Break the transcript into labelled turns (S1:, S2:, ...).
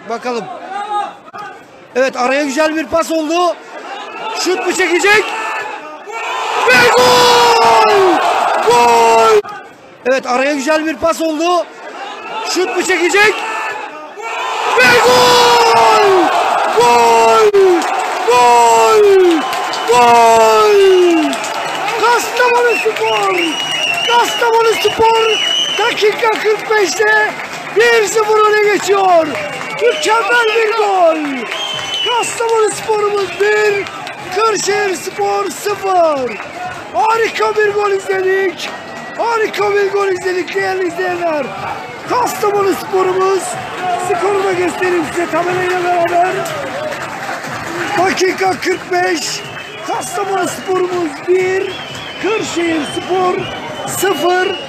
S1: Bakalım. Evet, araya güzel bir pas oldu. Şut mu çekecek? Ve gol! Gol! Evet, araya güzel bir pas oldu. Şut mu çekecek? Ve gol! Gol! Gol! Gol! Kastamonuspor! Kastamonuspor dakika 45'te 1-0 öne geçiyor. Mükemmel bir gol. Kastamonuspor'umuz 1, Kırşehirspor 0. Harika bir gol izledik. Harika bir gol izledik değerli izleyenler. Kastamonuspor'umuz, skoru da göstereyim size tabelayla beraber. Dakika 45. Kastamonuspor'umuz 1, Kırşehirspor 0.